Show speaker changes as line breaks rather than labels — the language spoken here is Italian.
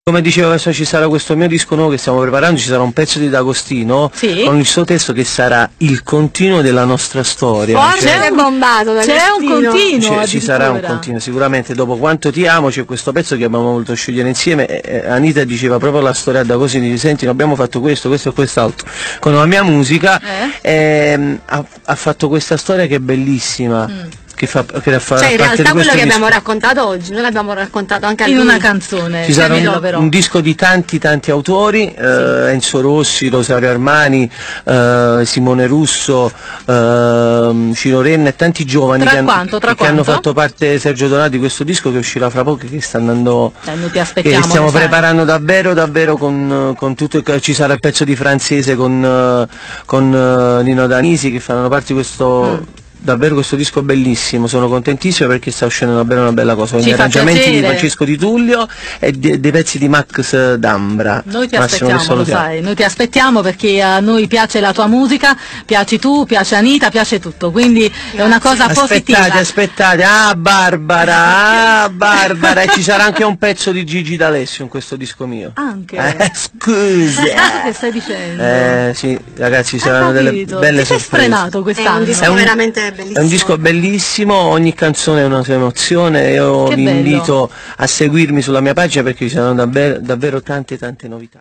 Come dicevo, adesso ci sarà questo mio disco nuovo che stiamo preparando, ci sarà un pezzo di D'Agostino con il suo testo che sarà il continuo della nostra storia.
C'è un continuo,
ci sarà un continuo, sicuramente. Dopo Quanto ti amo c'è questo pezzo che abbiamo voluto scegliere insieme. Anita diceva proprio la storia D'Agostino, dice: senti, abbiamo fatto questo e quest'altro con la mia musica, ha fatto questa storia che è bellissima. Cioè
in realtà quello che abbiamo raccontato oggi noi l'abbiamo raccontato anche
in una canzone.
Ci sarà un disco di tanti autori, Enzo Rossi, Rosario Armani, Simone Russo, Ciro Renna e tanti giovani che hanno fatto parte, Sergio Donati, di questo disco che uscirà fra poco, che sta andando,
ti aspettiamo,
che stiamo preparando davvero con tutto. Ci sarà il pezzo di Francese con Nino Danisi, che faranno parte di questo. Davvero questo disco è bellissimo, sono contentissimo perché sta uscendo davvero una bella cosa, con gli arrangiamenti di Francesco Di Tullio e dei pezzi di Max D'Ambra.
Noi ti aspettiamo, lo sai, noi ti aspettiamo perché a noi piace la tua musica, piaci tu, piace Anita, piace tutto, quindi è una cosa positiva.
Aspettate, Barbara, e ci sarà anche un pezzo di Gigi D'Alessio in questo disco mio.
Anche?
Scusa!
Che stai dicendo?
Sì, ragazzi, ci saranno delle belle sorprese.
Sfrenato quest'anno.
È un disco veramente bellissimo.
È un disco bellissimo, ogni canzone è una sua emozione. Io vi invito a seguirmi sulla mia pagina perché ci saranno davvero tante novità.